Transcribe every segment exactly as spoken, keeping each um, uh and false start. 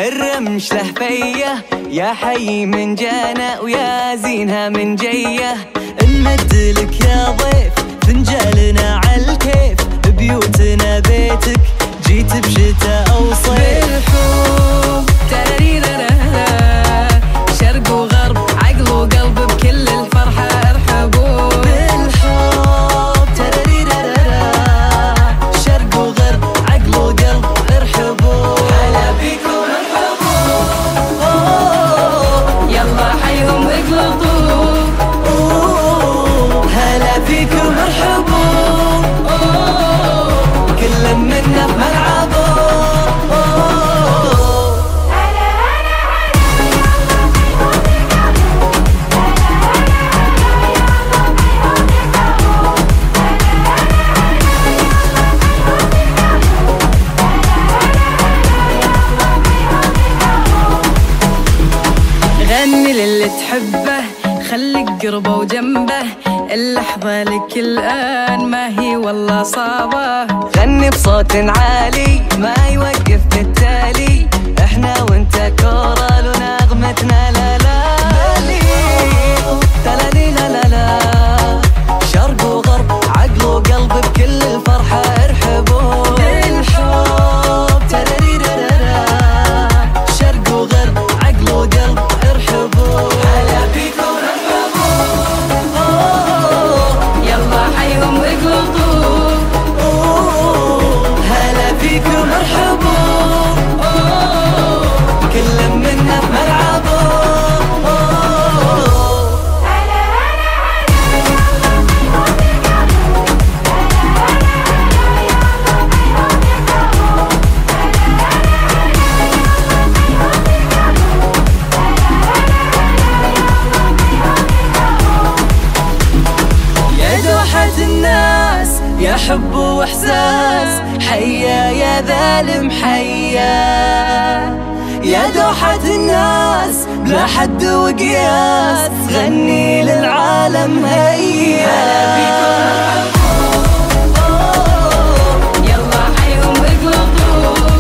الرمش له فيه، يا حي من جانا ويا زينها من جيه. نمدلك يا ضيف فنجالنا عالكيف، بيوتنا بيتك جيت بشتا أو صيف. بالحب تراريرارا، شرق وغرب عقل وقلب بكل الفرحة ارحبوا. بالحب تراريرارا، شرق وغرب عقل وقلب ارحبوا. هلا بيكم ارحبوا، يلا حيهم اقلطوا. هلا فيكم ارحبوا، كل منا في ملعبه. غني للي تحبه، خليك قربه وجنبه، اللحظة لك الآن ما هي والله صعبة. غني بصوت عالي ما يوقف بالتالي، احنا وانت كورال ونغمتنا لا لا بليغ تلالي لا لا لا. شرق وغرب عقل وقلب بكل الفرحة ارحبوا. بالحب تراريرارا، شرق وغرب عقل وقلب ارحبوا. هلا بيكم ارحبوا، يلا حيهم اقلطوا. هلا فيكم ارحبوا، كل منا في ملعبه. يا دوحة الناس يا حب واحساس، حيا يا ذا المحيا. يا دوحة الناس بلا حد وقياس، غني للعالم هيا. هلا بيكم يلا حيهم اقلطوا.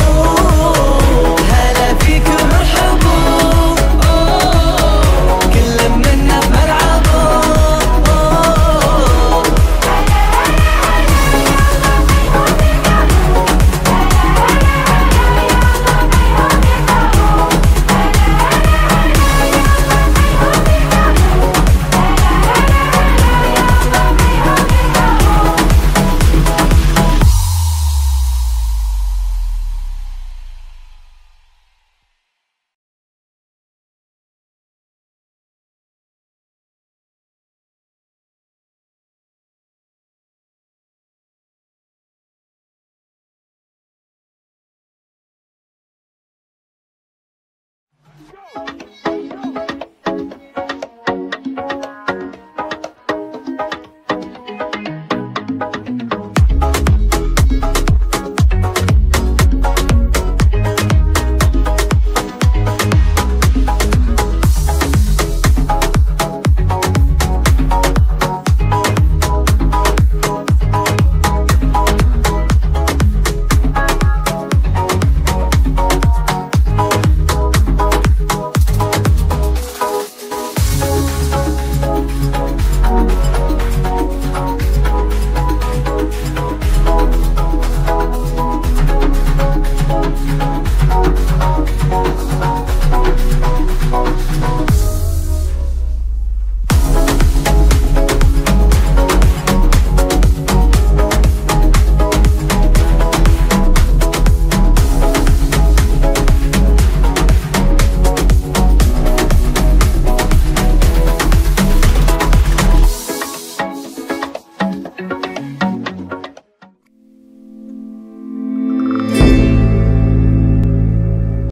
هلا فيكم ارحبوا، كل منا في ملعبه. Go!